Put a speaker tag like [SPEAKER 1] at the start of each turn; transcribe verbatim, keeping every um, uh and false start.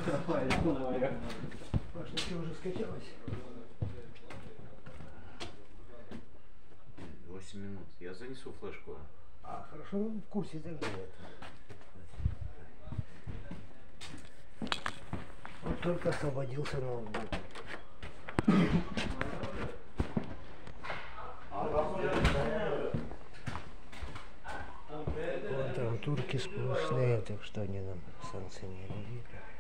[SPEAKER 1] Пашечка уже скачалась.
[SPEAKER 2] восемь минут. Я занесу флешку.
[SPEAKER 1] А, хорошо, ну, в курсе тогда это. Вот только освободился ноутбук. Вот там турки сплошные, так что они нам санкционировали.